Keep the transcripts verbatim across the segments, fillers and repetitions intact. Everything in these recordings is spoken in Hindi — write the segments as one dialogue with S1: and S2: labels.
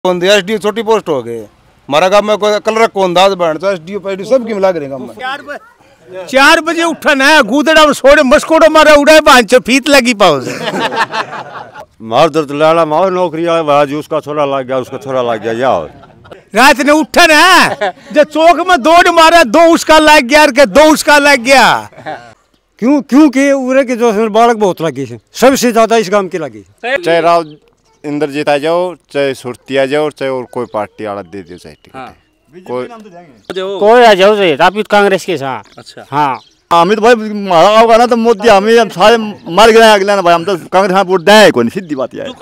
S1: एस डी छोटी पोस्ट हो गई हमारा गाँव में कोई कलर को अंदाज बैठ एस डी पी सब की मिला करेगा।
S2: चार बजे उठना है गुदड़ा में सोड़े मस्कोड़ो मारा उड़ाए बांच फीत लगी पाओ
S3: मार दर्द लाला मार नौकरी आए बाजू उसका छोरा लग गया उसका छोरा लग गया या
S2: रात ने उठना है जब चौक में दौड़ मारा दो उसका लग गया के दो उसका लग गया।
S4: क्यों क्योंकि उरे के जो बालक बहुत लगी है सबसे ज्यादा इस गांव की लगी।
S3: चाहे राव इंद्रजीत आ जाओ चाहे सुरती आ जाओ चाहे और कोई पार्टी वाला दे दो चाहे टिकट कोई
S4: कोई आ जाओ आप कांग्रेस के साथ।
S2: अच्छा
S4: हाँ
S3: अमित भाई मारा होगा ना तो मोदी हमें हम सारे मर गए अगले ना भाई हम तो कांग्रेस में वोट दें कोई सीधी बात है।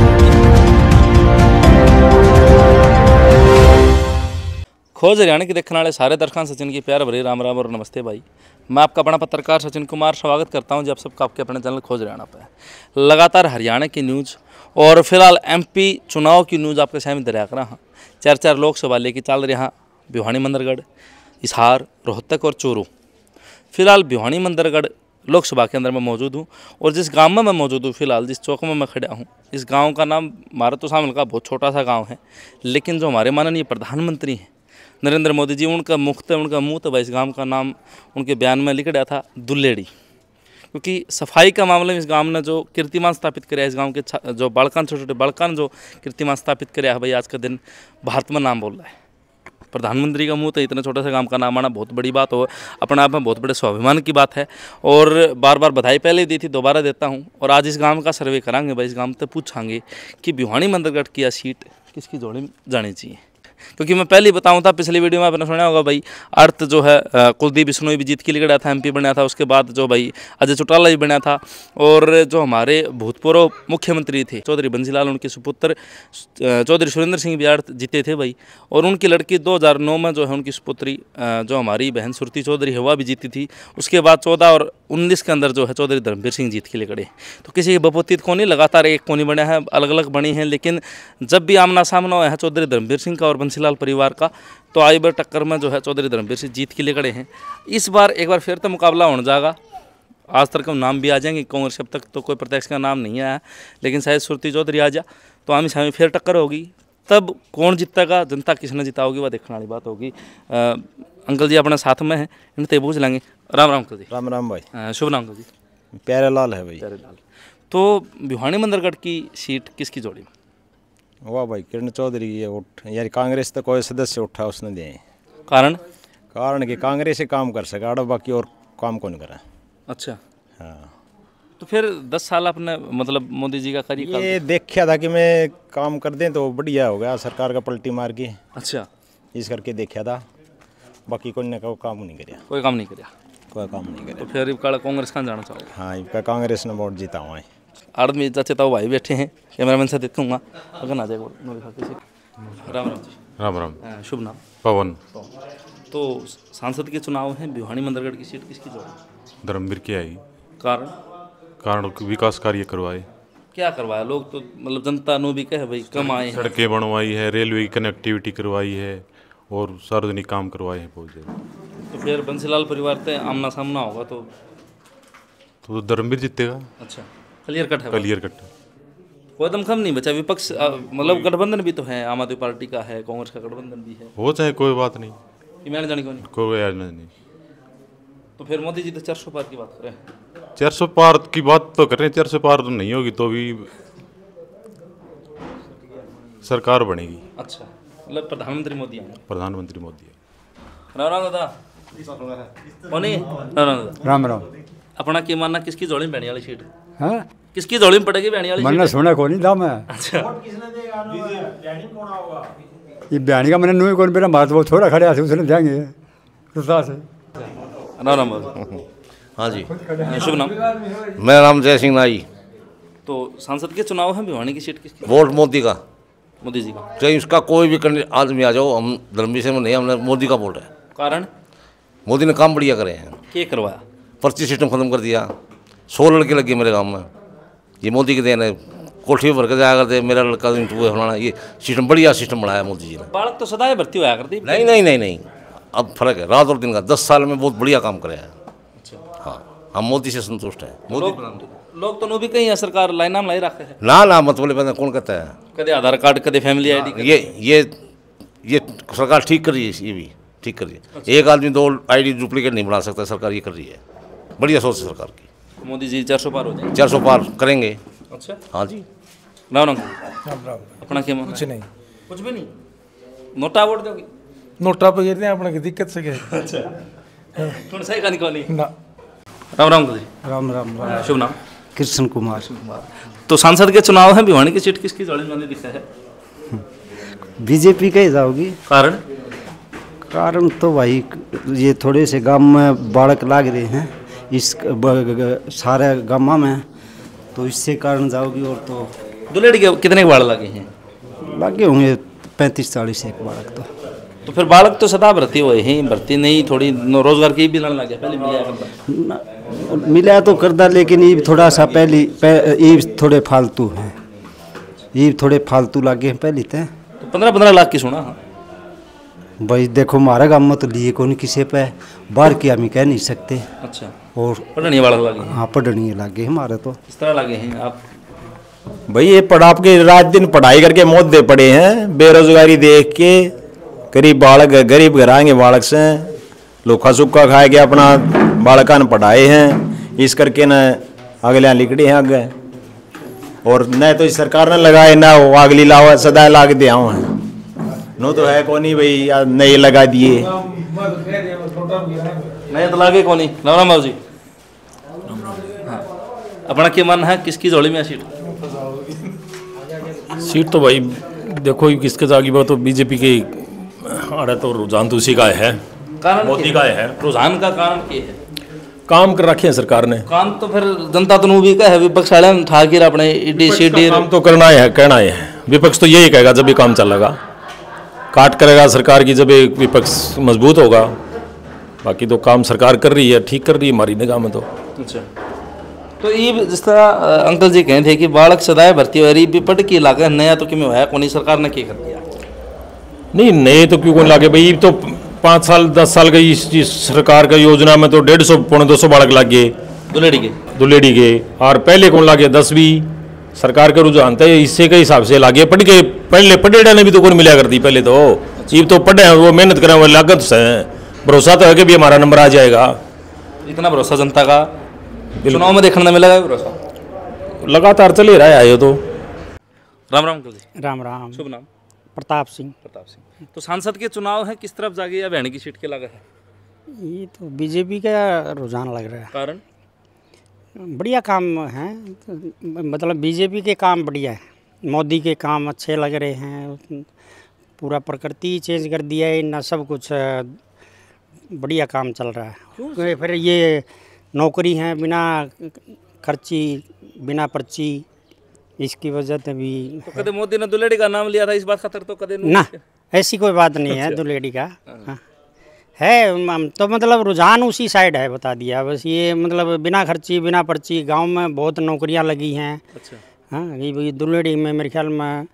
S5: खोज हरियाणा के देखने वाले सारे दर्शकों सचिन की प्यार भरी राम राम और नमस्ते भाई। मैं आपका अपना पत्रकार सचिन कुमार स्वागत करता हूं जब सबका आपके अपने चैनल खोज हरियाणा पर लगातार हरियाणा की न्यूज़ और फिलहाल एमपी चुनाव की न्यूज़ आपके सामने दरिया कर रहा। चार चार लोकसभा लेके चल रहे हैं भिवानी मंदरगढ़ हिसार रोहतक और चूरू। फिलहाल भिवानी मंदरगढ़ लोकसभा के अंदर मैं मौजूद हूँ और जिस गांव में मैं मौजूद हूँ फिलहाल जिस चौक में मैं खड़ा हूँ इस गांव का नाम हमारा तो सामने का बहुत छोटा सा गांव है, लेकिन जो हमारे माननीय प्रधानमंत्री हैं नरेंद्र मोदी जी उनका मुख्त है उनका मुँह तो भाई इस गांव का नाम उनके बयान में लिख रहा था दुल्लेड़ी, क्योंकि सफाई का मामले में इस गांव ने जो कीर्तिमान स्थापित कराया इस गांव के जो बालकान छोटे छोटे बालकान जो कीर्तिमान स्थापित कराया है भाई आज का दिन भारत में नाम बोल रहा है। प्रधानमंत्री का मुंह तो इतने छोटे से गांव का नाम आना बहुत बड़ी बात हो अपने आप में बहुत बड़े स्वाभिमान की बात है और बार बार बधाई पहले दी थी दोबारा देता हूं। और आज इस गांव का सर्वे करांगे भाई इस गांव से पूछांगे कि भिवानी मंदरगढ़ की सीट किसकी जोड़ी में जानी चाहिए, क्योंकि मैं पहले ही बताऊं था पिछली वीडियो में आपने सुना होगा भाई अर्थ जो है कुलदीप बिश्नोई भी जीत के लिए गया था एमपी बना था, उसके बाद जो भाई अजय चौटाला भी बना था और जो हमारे भूतपूर्व मुख्यमंत्री थे चौधरी बंसीलाल उनके सुपुत्र चौधरी सुरेंद्र सिंह भी अर्थ जीते थे भाई और उनकी लड़की दो हज़ार नौ में जो है उनकी सुपुत्री जो हमारी बहन सुरती चौधरी है वह भी जीती थी। उसके बाद चौदह और उन्नीस के अंदर जो है चौधरी धर्मवीर सिंह जीत के लिए खड़े। तो किसी की बपोतीत को नहीं लगातार एक कोनी बना है अलग अलग बनी हैं, लेकिन जब भी आमना सामना हुआ है चौधरी धर्मवीर सिंह का और बंसीलाल परिवार का तो आई बार टक्कर में जो है चौधरी धर्मवीर सिंह जीत के लिए खड़े हैं। इस बार एक बार फिर तो मुकाबला होने जाएगा। आज तक हम नाम भी आ जाएंगे कांग्रेस अब तक तो कोई प्रत्यक्ष का नाम नहीं आया, लेकिन शायद सुरती चौधरी आ जा तो आमी सामी फिर टक्कर होगी। तब कौन जीतेगा जनता किसने जीता होगी वह देखने वाली बात होगी। आ, अंकल जी अपने साथ में हैं इनसे पूछ लेंगे। राम राम अंकल जी।
S1: राम राम भाई।
S5: शुभ नाम अंकल जी।
S1: प्यारे लाल है भाई।
S5: प्यारे लाल। तो भिवानी मंदरगढ़ की सीट किसकी जोड़ी में?
S1: वाह भाई किरण चौधरी ये उठ यार कांग्रेस तो कोई सदस्य उठा उसने दिए
S5: कारण
S1: कारण कि कांग्रेस ही काम कर सका और बाकी और काम कौन करा।
S5: अच्छा
S1: हाँ
S5: तो फिर दस साल अपने मतलब मोदी जी का करिए
S1: ये देखा था कि मैं काम कर दें तो बढ़िया हो गया सरकार का पलटी मार के।
S5: अच्छा
S1: इस करके देखा था बाकी कोई ने कोई काम नहीं कराया
S5: कोई काम नहीं कराया
S1: कोई काम नहीं कराया।
S5: तो फिर काला कांग्रेस कहाँ जाना चाहोगे?
S1: हाँ इनका कांग्रेस ने वोट जीता हुआ है।
S5: आदमी चाचे तो भाई बैठे हैं कैमरामैन से देखूंगा अगर ना जाए राम राम जी।
S6: राम राम।
S5: शुभ नाम?
S6: पवन।
S5: तो सांसद के चुनाव हैं भिवानी मंदरगढ़ की सीट किसकी जोड़ी?
S6: धर्मवीर की आई
S5: कारण
S6: कारण विकास कार्य करवाए।
S5: क्या करवाया? लोग तो मतलब जनता नो भी कहे भाई कम आए हैं,
S6: सड़कें बनवाई है रेलवे की कनेक्टिविटी करवाई है और सार्वजनिक काम करवाए हैं बहुत ज़्यादा।
S5: तो फिर बंसीलाल परिवार से आमना सामना होगा तो
S6: तो धर्मवीर जीतेगा।
S5: अच्छा क्लियर कट है
S6: क्लियर कट
S5: कोई दम कम नहीं बचा। विपक्ष मतलब गठबंधन भी तो है आम आदमी पार्टी का है कांग्रेस का गठबंधन भी है
S6: हो चाहे कोई बात नहीं
S5: कि मैंने जानी कौन
S6: कोई याद नहीं।
S5: तो फिर मोदी जी तो चार सौ पार की बात करें
S6: चार सौ पार की बात तो कर रहे हैं चार सौ पार तो नहीं होगी तो भी सरकार बनेगी।
S5: अच्छा मतलब प्रधानमंत्री मोदी आएंगे।
S6: प्रधानमंत्री मोदी है।
S5: राम राम दादा कौन है? राम राम दादा।
S4: राम राम।
S5: अपना की मानना किसकी जोड़ी में बहनी वाली सीट
S4: हाँ
S5: किसकी जोड़ी में पड़ेगी बहनी वाली
S4: मैंने
S5: सीट?
S4: सुना को नहीं था मैं।
S5: अच्छा
S4: ये बयानी का मैंने नुई कौन मेरा मार वो थोड़ा खड़े आते उसने देंगे रुसा से।
S5: राम राम बाबू।
S7: हाँ जी
S5: शुभ नाम?
S7: मेरा नाम जय सिंह नाई।
S5: तो सांसद के चुनाव हैं भिवानी की सीट किसकी?
S7: वोट मोदी का
S5: मोदी जी का।
S7: चाहे उसका कोई भी कैंडिडेट आदमी आ जाओ हम धर्मवीर से में नहीं हमने मोदी का वोट है।
S5: कारण
S7: मोदी ने काम बढ़िया करे हैं।
S5: क्या करवाया?
S7: पर्ची सिस्टम खत्म कर दिया। सौ लड़के लगे मेरे गांव में ये मोदी के देन है। कोठी भर के जाया करते मेरा लड़का इंटरव्यू फलाना ये सिस्टम बढ़िया सिस्टम बनाया मोदी जी ने।
S5: बालक तो सदा भर्ती होया करती।
S7: नहीं नहीं नहीं नहीं अब फर्क है रात और दिन का। दस साल में बहुत बढ़िया काम कराया है। हाँ हम मोदी से संतुष्ट हैं। मोदी
S5: लोग तो नो भी कहीं है सरकार लाइन में लाई रखे है
S7: ना ना मतलब बंदा कौन कहता है
S5: कदे आधार कार्ड कदे फैमिली आईडी
S7: ये ये ये सरकार ठीक कर रही है, ये भी ठीक कर रही है। एक आदमी दो आईडी डुप्लीकेट नहीं बना सकता, सरकार ये कर रही है, बढ़िया सोच है सरकार की।
S5: मोदी जी चार सौ पार हो जाए,
S7: चार सौ पार करेंगे।
S5: अच्छा
S7: हाँ जी।
S5: राम राम अपना क्या कुछ नहीं, कुछ भी नहीं, नोटा वोट दोगे?
S8: नोटा पे गिरते हैं अपने की दिक्कत से क्या।
S5: अच्छा थोड़ा सही कहानी कौन
S8: ना।
S5: राम राम जी।
S4: राम राम राम।
S5: शुभ नाम?
S4: कृष्ण कुमार।
S5: तो सांसद के चुनाव है, भिवानी की सीट किसकी जोड़ी में दिखा है?
S4: बीजेपी का ही जाओगी।
S5: कारण?
S4: कारण तो भाई ये थोड़े से गांव में बाढ़ लाग रहे हैं इस सारे गाँव में, तो इससे कारण जाओगी। और तो
S5: दुलेड़ी के कितने बाढ़ लगे हैं?
S4: लगे होंगे पैंतीस चालीस एक बालक। तो
S5: तो फिर बालक तो सदा भर्ती हुए हैं, भर्ती नहीं थोड़ी रोजगार की भी लड़ने लगे, पहले मिला करता
S4: मिला तो करता, लेकिन ये थोड़ा सा पहली ये थोड़े फालतू हैं, ये थोड़े फालतू लगे हैं पहले तो।
S5: तो पंद्रह पंद्रह लाख की सुना। हाँ
S4: भाई देखो हमारे गाँव में तो लिए कौन किसी पे बाहर की हम कह नहीं सकते।
S5: अच्छा।
S4: और
S5: पढ़नी वाला लगे?
S4: हाँ पढ़नी लगे हमारे तो।
S5: किस तरह लगे हैं आप?
S9: भाई ये पढ़ा के रात दिन पढ़ाई करके मौत दे पड़े हैं, बेरोजगारी देख के। गरीब बालक गरीब घर आएंगे बालक से लोखा सुखा खाए के अपना बालका ने पढ़ाए हैं, इस करके न अगले लिखड़े हैं आगे। और न तो इस सरकार ने लगाए ना वो अगली लावा सदा लाग दिया हैं, नो तो है कौन ही भाई नए लगा दिए
S5: नए तो लागे कौन ही। राम राम जी। हाँ अपना क्या मन है, किसकी जोड़ी में सीट?
S10: सीट तो भाई देखो किसके जागी बात, तो बीजेपी की अरे तो रुझान तो उसी का है, मोदी का है।
S5: रुझान का कारण क्या है?
S10: काम कर रखे हैं सरकार ने।
S5: काम तो फिर जनता तो भी का है, विपक्ष वाले ठाकिर अपने ईडी सीडी
S10: काम तो करना है, कहना है। विपक्ष तो यही कहेगा जब भी काम चलेगा, काट करेगा सरकार की जब एक विपक्ष मजबूत होगा। बाकी तो काम सरकार कर रही है, ठीक कर रही है हमारी निगाह में तो।
S5: अच्छा तो ये जिस तरह अंकल जी कहे थे कि बालक सदाए भर्ती हो रही विपट की लागे नया तो क्यों है, कौन सरकार ने क्या कर दिया?
S10: नहीं नए तो क्यों कौन लागे भाई, तो पाँच साल दस साल का इस, इस सरकार का योजना में तो डेढ़ सौ पौने दो सौ बालक लग गए
S5: दुलेड़ी के
S10: दुलेड़ी के। और पहले कौन लागे दसवीं सरकार का रुझान था इससे के हिसाब से लागे। पढ़ के पहले पढ़े ने भी तो कौन मिला करती पहले तो। ये तो पढ़े हैं वो मेहनत करें वो लागत से भरोसा तो है कि भी हमारा नंबर आ जाएगा।
S5: इतना भरोसा जनता का चुनाव में देखने मिलेगा भरोसा?
S10: लगातार चले रहा है आयो तो।
S5: राम राम अंकल जी।
S11: राम राम।
S5: शुभ नाम?
S11: प्रताप सिंह।
S5: प्रताप सिंह। तो सांसद के चुनाव है, किस तरफ जागे या बहन की सीट के लगा है?
S11: ये तो बीजेपी का रुझान लग रहा है।
S5: कारण?
S11: बढ़िया काम है, मतलब बीजेपी के काम बढ़िया है, मोदी के काम अच्छे लग रहे हैं, पूरा प्रकृति चेंज कर दिया है ना, सब कुछ बढ़िया काम चल रहा है। फिर ये नौकरी है बिना खर्ची बिना पर्ची, इसकी वजह से भी
S5: तो कदे मोदी ने दुलेड़ी का नाम लिया था, इस बात खातर तो कदे
S11: ना ऐसी कोई बात नहीं है। दुलेड़ी का हाँ। है तो मतलब रुझान उसी साइड है, बता दिया बस। ये मतलब बिना खर्ची बिना पर्ची गांव में बहुत नौकरियां लगी हैं।
S5: अच्छा।
S11: हाँ ये दुलेड़ी में मेरे ख्याल में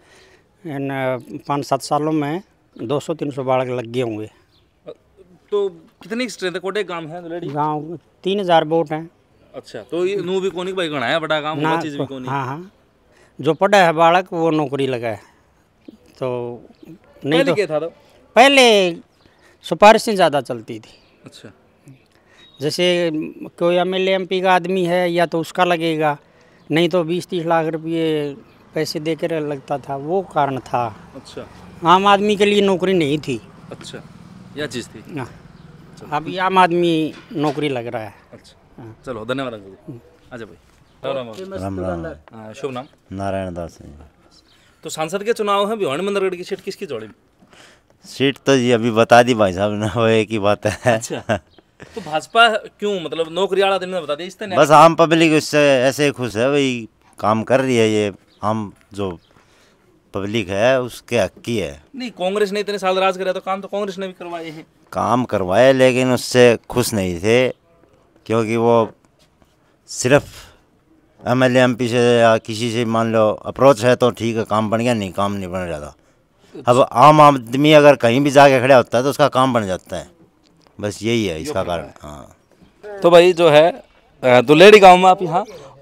S11: पाँच सात सालों में दो सौ तीन सौ बालक लग गए होंगे।
S5: तो कितनी स्ट्रेंथ कोटे गांव है दुलेड़ी?
S11: गांव तीन हजार वोट हैं।
S5: अच्छा तो ये नू भी कोनी भाई गणा है बड़ा काम
S11: ना,
S5: चीज भी कोनी।
S11: हाँ हाँ जो पढ़ा है बालक वो नौकरी लगा है। तो नहीं तो
S5: क्या था तो?
S11: पहले सिफारिशें ज़्यादा चलती थी।
S5: अच्छा।
S11: जैसे कोई एम एल एम पी का आदमी है या तो उसका लगेगा, नहीं तो बीस तीस लाख रुपये पैसे दे कर लगता था, वो कारण था।
S5: अच्छा।
S11: आम आदमी के लिए नौकरी नहीं थी।
S5: अच्छा यह चीज़ थी
S11: ना, अभी आम आदमी नौकरी लग रहा है।
S5: अच्छा चलो धन्यवाद अंकल। अच्छा भाई राम राम। शुभ नाम?
S12: नारायण दास।
S5: तो सांसद के चुनाव है, भिवानी मंदरगढ़ की सीट किसकी जोड़ी?
S12: सीट तो जी अभी बता दी भाई साहब ने, वो एक ही बात है।
S5: अच्छा तो भाजपा क्यों, मतलब नौकरी वाला दिन में बता दिया इससे?
S12: बस आम पब्लिक उससे ऐसे खुश है भाई, काम कर रही है ये आम जो पब्लिक है उसके हक की है।
S5: नहीं कांग्रेस ने इतने साल राज कराया तो काम तो कांग्रेस ने भी करवाए हैं।
S12: काम करवाए लेकिन उससे खुश नहीं थे, क्योंकि वो सिर्फ M L A M P से या किसी से मान लो अप्रोच है तो ठीक है काम बन गया, नहीं काम नहीं बन जाता। अब आम आदमी अगर कहीं भी जाके खड़ा होता है तो उसका काम बन जाता है, बस यही है इसका कारण। हाँ
S5: तो भाई जो है दुलेड़ी गांव में आप यहाँ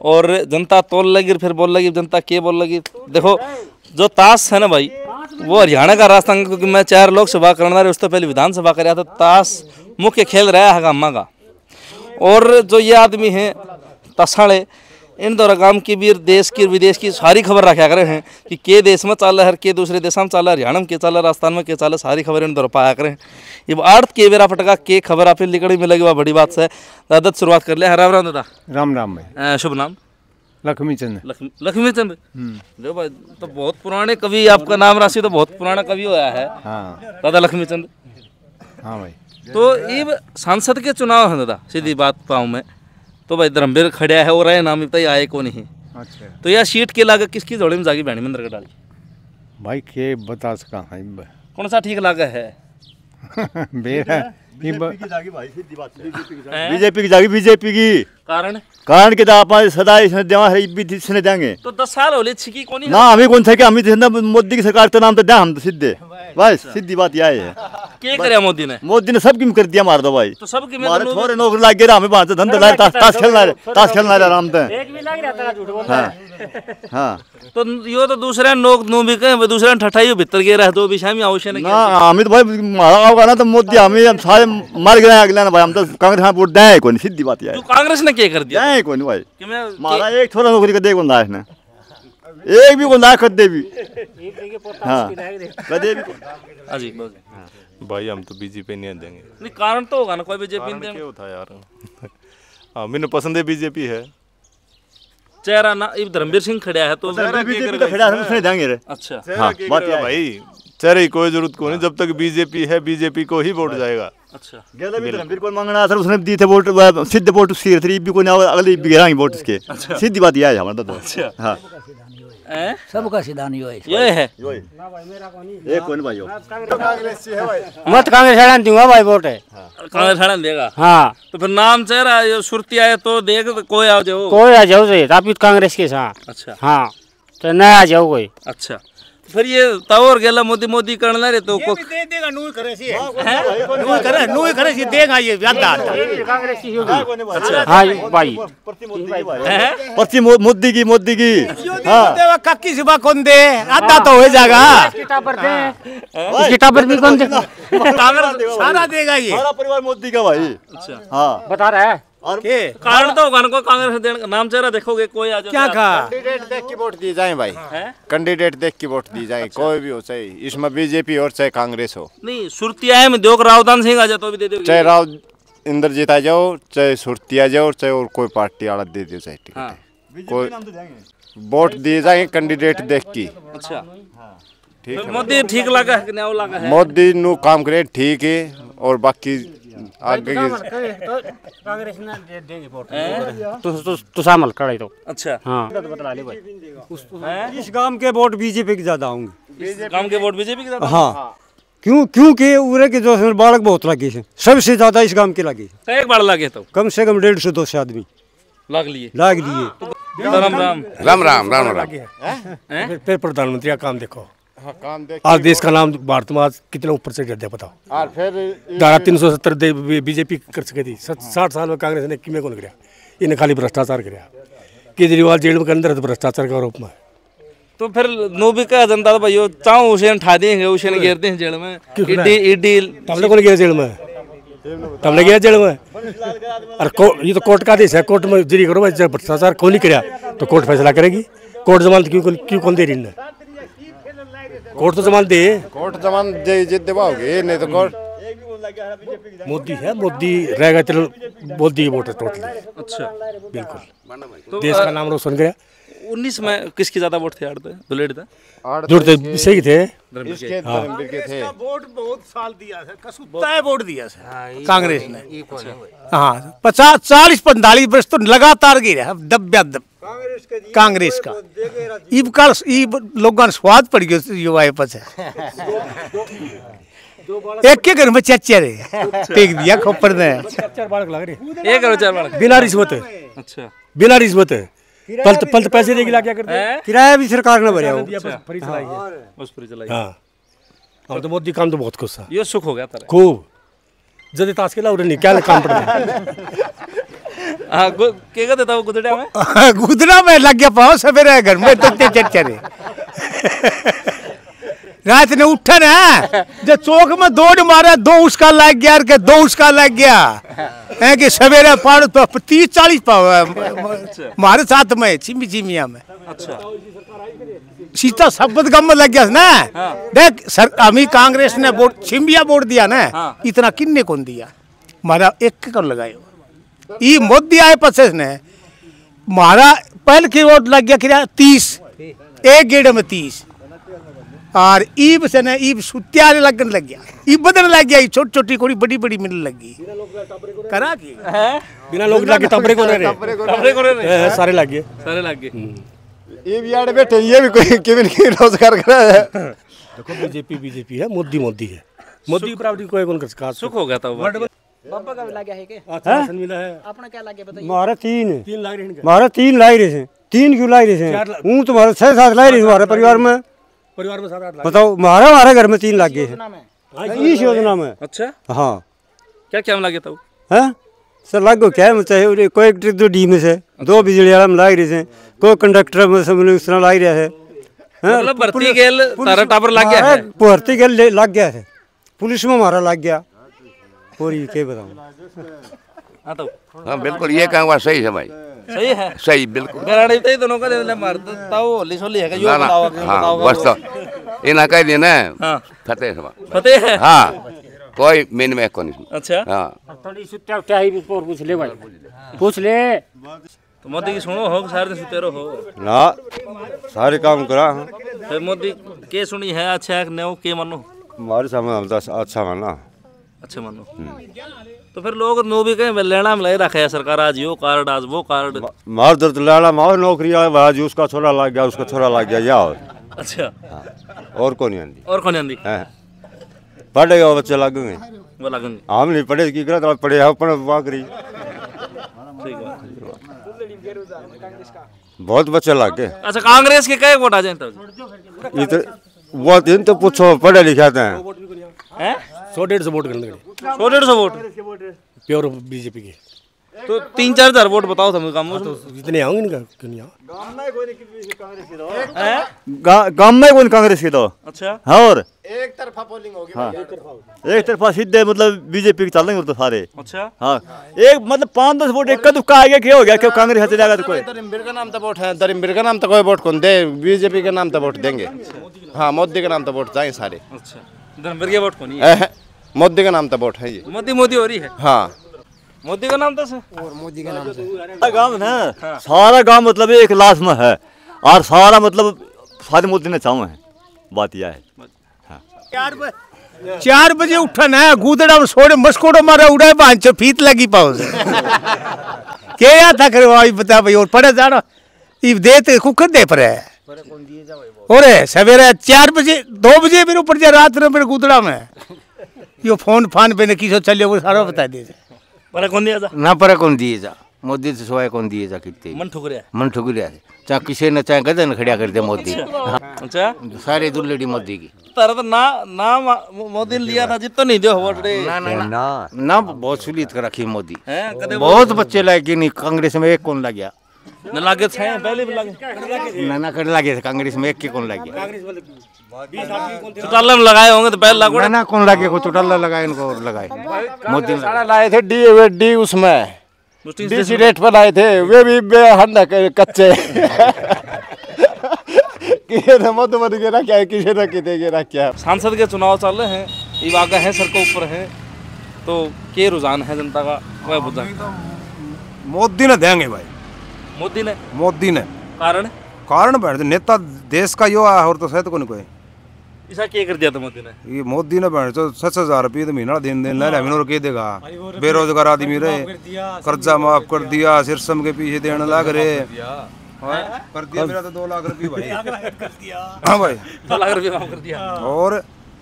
S5: और जनता तोल लगी फिर बोल लगी जनता के बोल लगी। देखो जो ताश है ना भाई वो हरियाणा का राजस्थान, क्योंकि मैं चार लोकसभा करना रहे उस तो पहले विधानसभा कर रहा था, ताश मुख्य खेल रहा है गामा का। और जो ये आदमी हैं तसाड़े इन दौरा गांव की भी देश की विदेश की सारी खबर रखा करे हैं कि के देश में चाल है, के दूसरे देश में चाल है, हरियाणा में के चाल है, राजस्थान में के चाल है, सारी खबर इन दौरा पाया करें। ये आर्थ के बेरा फटका के खबर आप लिखड़ी मिलेगी वह बड़ी बात से। दादा शुरुआत कर लिया। राम राम दादा।
S2: राम राम भाई।
S5: शुभ नाम?
S2: लक्ष्मी चंद।
S5: लक्ष्मी लक्ष्मी चंद जो भाई तो बहुत पुराने कवि, आपका नाम राशि तो बहुत पुराना कवि होया है।
S2: हाँ
S5: दादा लक्ष्मी चंद।
S2: हाँ भाई।
S5: तो ये सांसद के चुनाव है दादा, सीधी बात पाऊँ मैं तो भाई धर्मवीर खड़ा है और आए नाम बताइए आए को नहीं। अच्छा। तो यह सीट के लागत किसकी जोड़ी में जागी बहनी मंदिर का डाली
S2: भाई के बता सका है
S5: कौन सा ठीक लागा है?
S13: बीजेपी की जागी, बीजेपी की
S5: कारण
S13: कारण के आप सदा इसने देवा है इसने देंगे।
S5: तो दस साल हो ले छिकी कोनी
S13: ना हमें कौन सा क्या हमें मोदी की सरकार तो नाम तो दे हम तो सीधे बस सीधी बात यह है।
S5: क्या करे मोदी ने?
S13: मोदी ने सब की कर दिया मार दो भाई,
S5: तो सब की
S13: मारे थोड़े नौकरी लग गए हमें बाहर से धंधा लाए ताश खेलना है ताश खेलना है आराम से। हाँ हाँ
S5: तो यो तो दूसरे नोक नो भी कहे दूसरे ठठाई भीतर गे रहे तो विषय में आवश्यक नहीं।
S13: ना हमें तो भाई मारा होगा ना तो मोदी हमें हम सारे मार गए अगले ना भाई, हम तो कांग्रेस में वोट दें कोई सीधी बात है।
S5: तो कांग्रेस ने क्या कर दिया?
S13: दें कोई भाई मारा एक थोड़ा नौकरी का दे कौन दास ने एक भी कौन दास कर दे भी। हाँ कदे भी
S5: हां जी
S6: भाई हम तो बीजेपी नहीं देंगे।
S5: नहीं कारण तो होगा ना कोई बीजेपी नहीं
S6: क्या होता यार। हां मैंने पसंद है बीजेपी है।
S5: चेहरा ना इब धर्मवीर सिंह खड़ा है तो
S13: बीजेपी तो खड़ा है उसने देंगे रे।
S5: अच्छा
S13: हां बात है
S6: भाई चेहरे की कोई जरूरत को नहीं, जब तक बीजेपी है बीजेपी को ही वोट जाएगा।
S5: अच्छा
S13: गेला भी धर्मवीर को मांगना सर उसने दी थे वोट सिद्ध वोट उसकी थी भी कोई अगली गिराएंगे वोट उसके। सीधी बात यह है हमारा तो।
S5: अच्छा
S13: हां
S14: सबका सिद्धांत यो है
S5: ये है
S13: एक कौन भाई
S11: कांग्रेस है भाई मत कांग्रेस हड़ा दूंगा भाई वोट है
S5: कांग्रेस हड़ा देगा।
S11: हाँ
S5: तो फिर नाम चेहरा ये सुरती आए तो देख तो कोई आ जाओ
S11: कोई आ जाओ से आप कांग्रेस के साथ।
S5: अच्छा
S11: हाँ तो न आ जाओ कोई।
S5: अच्छा फिर ये तावर गेला मोदी मोदी करना रे तो को
S2: दे देगा नूर करे सी नूर करे नूर करे सी देगा ये याद
S11: कांग्रेस की होगी। अच्छा हां भाई
S13: पर्ची मोदी की मोदी की।
S2: हां देवा काकी सिवा कौन दे आधा तो हो जाएगा
S11: इसकी टापर दे इसकी टापर भी कौन दे
S2: कांग्रेस सारा देगा ये
S13: सारा परिवार मोदी का भाई।
S5: अच्छा
S13: हां
S11: बता रहा है
S2: और के
S5: कारण तो होगा ना कोई कांग्रेस देने नाम चेहरा देखोगे कोई आ जाओ
S2: क्या कहा
S3: कैंडिडेट देख के वोट दी जाए भाई। कैंडिडेट देख के वोट दी जाए कोई भी हो चाहे इसमें बीजेपी और चाहे कांग्रेस हो।
S5: नहीं सुरतिया में दो रावदान सिंह आ जाए तो भी दे दोगे?
S3: चाहे राव इंद्रजीत आ जाओ चाहे सुरती आ जाओ चाहे और कोई पार्टी वाला दे दो चाहे टिकट कोई वोट दिए जाए कैंडिडेट देख की।
S5: अच्छा
S3: ठीक है
S5: मोदी ठीक लगा है कि नहीं लगा है?
S3: मोदी नु काम करे ठीक है और बाकी आगे
S11: कांग्रेस ने दे देंगे वोट तो तो तो शामिल करे तो।
S5: अच्छा
S11: हां बता ले भाई इस गांव के वोट बीजेपी के ज्यादा होंगे।
S5: इस गांव के वोट बीजेपी के ज्यादा?
S11: हां क्यों क्योंकि उरे के जो बालक बहुत लगे हैं सबसे ज्यादा इस गांव के लगे।
S5: एक बार लगे तो
S11: कम से कम डेढ़ सौ दो सौ आदमी
S5: लाग लिए
S11: लाग लिए।
S5: राम राम
S7: राम राम राम राम।
S8: फिर प्रधानमंत्री का काम देखो।
S3: हाँ, काम देख
S8: आज देश का नाम भारत में आज कितना ऊपर से गिर दिया बताओ।
S3: और फिर
S8: धारा तीन सौ सत्तर बीजेपी कर सके थी साठ साल में कांग्रेस ने किमें कौन कराया इन्हें खाली भ्रष्टाचार कराया। केजरीवाल जेल के अंदर भ्रष्टाचार का आरोप में।
S5: तो फिर नो भी कहा जनता भाई चाहो उसे ठा देंगे उसे घेर देंगे जेल में ईडी ईडी
S8: तबले कौन गया जेल में तबले गया जेल में। और ये तो कोर्ट का आदेश है कोर्ट में जरी करो भाई जब भ्रष्टाचार कौन नहीं कराया तो कोर्ट फैसला करेगी। कोर्ट जमानत क्यों क्यों कौन दे रही है? कोर्ट तो जमानत दे
S3: कोर्ट जमानत जिद देवाओगे नहीं तो कोर्ट
S8: मोदी है मोदी रहेगा चलो मोदी की वोट है टोटली।
S5: अच्छा
S8: बिल्कुल देश का नाम रोशन किया।
S5: उन्नीस में किसकी ज्यादा वोट थे? आठ दुलेट था
S8: जोड़ थे सही थे
S3: इसके धर्मवीर के थे।
S2: वोट बहुत साल दिया है कसुत्ता है वोट दिया है कांग्रेस ने। हाँ पचास चालीस पैंतालीस वर्ष तो लगातार गिरा दब्या दब कांग्रेस का ईब का ईब लोगों ने स्वाद पड़ गया युवा पछ एक के घर में चच्चे रे टेक दिया खोपर ने
S8: चार बालक लग रहे
S5: एक चार बालक
S8: बिना रिश्वत।
S5: अच्छा
S8: बिना रिश्वत पलत पलत पैसे देगी ला क्या करते हैं
S11: किराया भी सरकार ने भरा
S8: फ्री चलाई है
S5: बस फ्री चलाई।
S8: हाँ हम तो मोदी काम तो बहुत खुश था
S5: ये सुख हो गया तेरा
S8: खूब जल्दी ताश खेला उन्हें क्या काम पड़
S5: हाँ गु- के का देता वो गुदड़ा में
S2: गुदड़ा में लग गया पाओ सवेरे घर में तो चरचरे रात ने उठा ना जो चौक में दौड़ मारा, दो उसका लग गया के दो उसका लग गया है कि सवेरे पाड़ तो तीस चालीस पाओ हमारे साथ में चिमी चिमिया में।
S5: अच्छा
S2: सीता शब्द गम में लग गया ना। हाँ। देख सर अमी कांग्रेस ने वोट छिम्बिया वोट दिया ना। हाँ। इतना किन्ने कौन दिया मारा एक कर लगायो ये मोदी आए पचे ने मारा पहले की वोट लग गया कि तीस एक गेड़ में तीस और ईब से ने ईब सुत्यारे लगन लग गया ईब बदन लग गया छोटी छोटी कोड़ी बड़ी बड़ी मिलने लगी करा की
S8: बिना लोग लगे टपरे को रहे
S5: टपरे को रहे
S8: सारे लग गए
S5: सारे लग गए
S3: ये भी यार बैठे ये भी कोई केवल की रोजगार कर रहा है।
S8: देखो बीजेपी बीजेपी है मोदी मोदी है मोदी प्राप्ति कोई कौन कर
S5: सुख हो गया था
S15: पापा का भी लग गया है के
S8: अच्छा राशन मिला है
S15: अपना क्या लग गया बताइए।
S8: मारा तीन तीन लाख रहे
S16: मारा तीन लाई रहे थे तीन क्यों लाई रहे थे हूँ तुम्हारे छह सात लाई रहे हमारे परिवार में
S8: परिवार में सात आठ
S16: बताओ हमारा हमारे घर में तीन लाख गए हैं इस योजना में।
S5: अच्छा
S16: हाँ
S5: क्या क्या लगे था
S16: है सर लागो क्या है चाहे कोई दो डी में से दो बिजली वाला में लाई रहे थे कोई कंडक्टर में सब इस तरह लाई रहा है
S5: मतलब भर्ती गेल तारा टावर लग गया है
S16: भर्ती गेल लग गया है पुलिस में हमारा लग गया और ये क्या बताऊँ।
S5: हाँ तो
S17: हाँ बिल्कुल ये कहूँगा सही है भाई
S5: सही है
S17: सही बिल्कुल
S5: गराड़ी तो दोनों का दे मार ताऊ होली सोली है यो बताओ
S17: हाँ बस तो इना कह दिया ना फतेह सभा
S5: फतेह है
S17: हाँ कोई मेन में को नहीं।
S5: अच्छा
S17: हाँ
S11: थोड़ी सुत्या उठा ही पूछ ले भाई पूछ ले
S5: तो मोदी की सुनो हो सारे दिन सुतेरो हो
S3: ना सारे काम करा हाँ
S5: फिर मोदी के सुनी है अच्छा है नो के मानो
S3: हमारे सामने हम दस अच्छा माना
S5: अच्छा मानो तो फिर लोग नो भी कहें लेना में ले रखा है सरकार आज यो कार्ड आज वो कार्ड
S3: मार दर्द लाला मार नौकरी आज उसका छोरा लग गया उसका छोरा लग गया या और
S5: अच्छा
S3: और कौन नहीं आंदी
S5: और कौन आंदी
S3: पढ़ेगा बच्चे लगेंगे
S5: वो लगेंगे
S3: हम नहीं पढ़े की करा पढ़े अपन वाकरी
S5: ठीक है
S3: बहुत बच्चे लग गए।
S5: अच्छा कांग्रेस के कई वोट आ जाए तब
S3: ये तो वो दिन तो पूछो पढ़े लिखे हैं
S5: हैं
S8: सौ डेढ़ सौ वोट करने
S5: सौ डेढ़ सौ वोट
S8: प्योर बीजेपी के
S5: तो तीन चार हजार वोट बताओ तुम काम
S8: तो इतने आओगे इनका क्यों नहीं
S13: गांव में कौन कांग्रेस की तो
S5: अच्छा
S13: और
S3: एक तरफा पोलिंग होगी
S13: हाँ एक तरफा सीधे मतलब बीजेपी के चलेंगे तो सारे
S5: अच्छा
S13: हाँ एक मतलब पाँच दस वोट एक दुक्का आ गया क्या हो गया क्यों कांग्रेस हट जाएगा तो कोई
S1: दरिम्बिर का नाम तो वोट है दरिम्बिर का नाम तो कोई वोट कौन दे बीजेपी के नाम तो वोट देंगे हाँ मोदी के नाम तो वोट जाएंगे सारे।
S5: अच्छा दरिम्बिर के वोट कौन है
S1: मोदी का नाम तो वोट है ये
S5: मोदी मोदी हो रही है
S1: हाँ
S5: मोदी का नाम तो से
S15: और मोदी का नाम से
S13: गाँव है सारा गाँव मतलब एक लाश में है और सारा मतलब सारे मोदी ने चाहूँ है बात यह है
S2: चार बजे उठा ना गुदड़ा में सोड़े मस्कोड़ो मारा उड़ाए बांच फीत लगी पाओ से क्या याद था करे भाई बता भाई और पड़े जाना इब देते कुकर दे पर है और सवेरे चार बजे दो बजे मेरे ऊपर जा रात में मेरे गुदड़ा में यो फोन फान पे ने किसो चले वो सारा बता दे
S5: पर कौन दिया जा
S17: ना पर कौन दिए जा मोदी से सोया कौन दिए जा कितने
S5: मन ठुकरिया
S17: मन ठुकरिया चाहे किसी ने चाहे गधे ने खड़िया कर दिया मोदी
S5: अच्छा
S17: सारे दुल्लेड़ी मोदी की
S5: तारा तो ना ना मोदी ने लिया था जितना नहीं दो वोट रे
S17: ना ना ना ना बहुत सुलीत कर रखी मोदी
S5: हैं
S17: बहुत बच्चे लाए नहीं कांग्रेस में एक कौन लग गया
S5: न लागे थे पहले भी लागे
S17: ना ना कर लगे थे कांग्रेस में एक के कौन लग गया
S5: चुटाला में लगाए होंगे तो पहले लागू
S17: ना ना कौन लगे को चुटाला लगाए इनको और लगाए मोदी
S1: सारा लाए थे डी डी उसमें डीसी रेट पर लाए थे वे भी बेहद कच्चे किसी ने मत मत के रखा है किसी ने कितने के रखा है।
S5: सांसद के चुनाव चल रहे हैं ये वाक़ा है सर के ऊपर है तो के रुझान है जनता का वह बुझा
S1: मोदी ने देंगे भाई
S5: मोदी ने
S1: मोदी ने
S5: कारण
S1: कारण बैठ नेता देश का यो है और तो शायद कोई कोई
S5: ऐसा क्या कर दिया था मोदी ने
S1: ये मोदी ने बैठ तो छह हजार रुपये तो महीना दिन दिन ले रहे और क्या देगा बेरोजगार आदमी रहे कर्जा माफ कर दिया सिरसम के पीछे देने लग रहे कर दिया मेरा तो दो लाख रुपये भाई हाँ भाई
S5: दो लाख रुपये माफ कर दिया
S1: और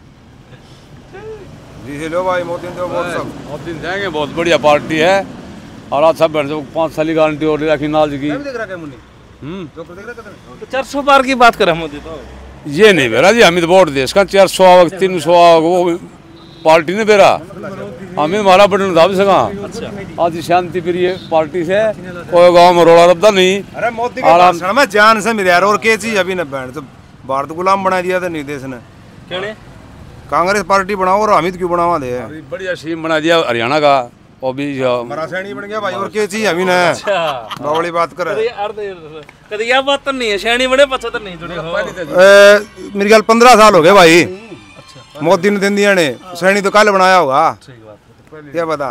S1: जी हेलो भाई मोदी ने वोट सब
S18: मोदी जाएंगे बहुत बढ़िया पार्टी है और आज सब बैठ पाँच साल की गारंटी और रखी नाज की
S5: तो चार सौ पार की बात करें मोदी तो
S18: ये नहीं बेरा जी हमें तो वोट देश का चार सौ आवक तीन सौ आवक वो पार्टी ने बेरा हमें हमारा बटन दाब सका आज शांति प्रिय पार्टी से कोई गांव में रोड़ा रब्दा नहीं।
S1: अरे मोदी के भाषण में जान से मिला और के चीज अभी न बैठ तो भारत गुलाम बना दिया था नहीं देश ने।
S5: क्या
S1: कांग्रेस पार्टी बनाओ और हमिद क्यों बनावा दे।
S18: बढ़िया सीएम बना दिया हरियाणा का और भी
S1: मरासैनी बन गया भाई और के चीज अभी न बड़ी बात कर
S5: कभी यह बात तो नहीं है शैनी बड़े पचहत्तर नहीं जुड़े हो
S1: मेरे ख्याल पंद्रह साल हो गए भाई मोदी ने दिन दिया ने सैनी तो कल बनाया होगा क्या बता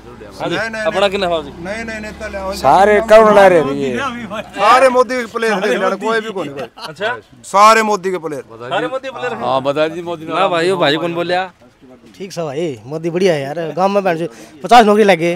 S5: अपना कितना
S1: नहीं नहीं नहीं
S16: सारे कौन ला रहे
S1: सारे मोदी के प्लेयर कोई भी कौन
S5: अच्छा
S1: सारे मोदी के प्लेयर
S5: सारे मोदी प्लेयर
S18: हाँ बता दी मोदी
S5: ना भाई भाई कौन बोलिया
S15: ठीक सब भाई मोदी बढ़िया है यार गांव में बैठ पचास नौकरी लगे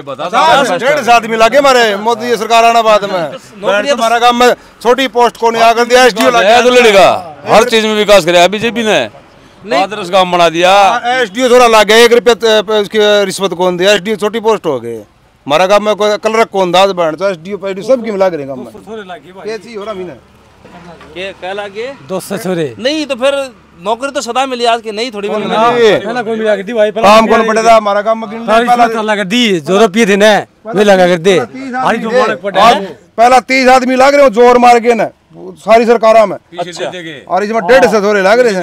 S1: डेढ़ सौ आदमी लगे मारे मोदी सरकार आना बाद में हमारा गांव में छोटी पोस्ट को नहीं आकर दिया एसडीओ
S18: लगा हर चीज में विकास कराया बीजेपी ने आदर्श गांव बना दिया।
S1: एसडीओ थोड़ा लग गया एक रुपया उसकी रिश्वत कौन दिया एसडीओ छोटी पोस्ट हो गई हमारा गांव में कोई कलर कौन दाद बैठ तो एसडीओ पैडी सब की मिला करेंगे गांव में क्या चीज हो रहा मीना
S5: के कह लागे
S16: दो सौ छोरे
S5: नहीं तो फिर नौकरी तो सदा मिली आज की नहीं थोड़ी मिली
S16: पहला कोई मिला कर दी भाई
S1: काम कौन पड़ेगा हमारा काम में
S16: पहला लगा दी जो रुपये थे ना वे लगा कर दे आज जो मालक पड़ा
S1: पहला तीस आदमी लग रहे हो जोर मार के ना सारी सरकारा में और इसमें डेढ़ सौ थोड़े लग रहे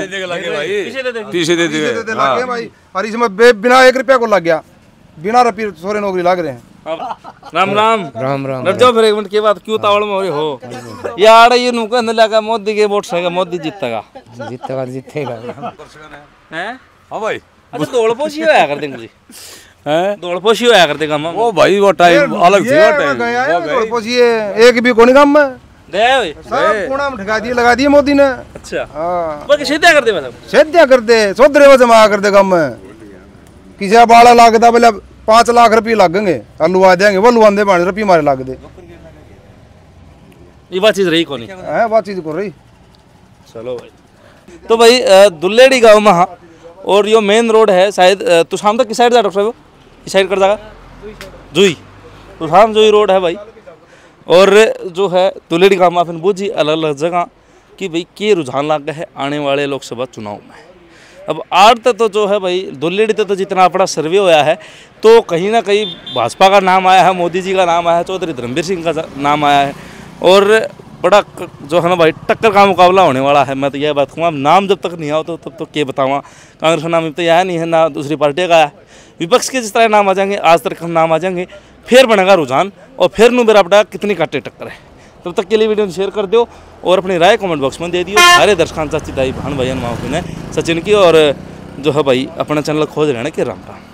S1: हैं
S18: तीसरे दे देंगे
S1: भाई और इसमें बिना एक रुपया को लग गया बिना रुपये थोड़े नौकरी लग रहे हैं।
S5: राम राम
S16: राम राम
S5: लड़ जाओ फिर एक मिनट के बाद क्यों तावड़ में हो यार ये नुका न लगा मोदी के वोट से मोदी जीतेगा
S16: जीतेगा जीतेगा
S5: हैं
S18: हां भाई
S5: अच्छा दौड़ पोशी होया कर देंगे जी हैं दौड़ पोशी होया कर देगा
S18: वो भाई वो टाइम अलग थी वो टाइम
S1: दौड़ पोशी एक भी कोनी काम में
S5: गए ओए
S1: सब कोना में ठगा दिए लगा दिए मोदी ने।
S5: अच्छा हां बाकी सीधा कर दे मतलब
S1: सीधा कर दे सोदरे वो जमा कर दे काम में किसी बाड़ा लागदा बोले पांच लाख रुपये लगेंगे आलू आ जाएंगे वो लुआंदे पानी रुपये मारे लग दे
S5: ये बात चीज रही कोनी
S1: है बात चीज को रही
S5: चलो भाई तो भाई दुल्लेड़ी गांव में हाँ और यो मेन रोड है शायद तो शाम तक किस साइड जा डॉक्टर साहब इस साइड कर जाएगा जुई तो शाम जुई रोड है भाई और जो है दुल्लेड़ी गांव में अपन बूझी अलग अलग जगह कि भाई के रुझान लग गया है आने वाले लोकसभा चुनाव में। अब आठ तक तो जो है भाई दुल्लेड़ी तक तो जितना अपना सर्वे होया है तो कहीं ना कहीं भाजपा का नाम आया है मोदी जी का नाम आया है चौधरी धर्मवीर सिंह का नाम आया है और बड़ा जो है ना भाई टक्कर का मुकाबला होने वाला है। मैं तो यह बात कहूँगा अब नाम जब तक नहीं आओ तो तब तो क्या बताऊँ कांग्रेस का नाम तो यह नहीं है ना दूसरी पार्टी का है विपक्ष के जिस तरह नाम आ जाएंगे आज तक नाम आ जाएंगे फिर बनेगा रुझान और फिर नु मेरा बेटा कितनी काटे टक्कर है। तब तक के लिए वीडियो शेयर कर दो और अपनी राय कमेंट बॉक्स में दे दियो। सारे दर्शकों चाची दाई भान भाई माँ सचिन की और जो है भाई अपना चैनल खोज लेना कि राम राम।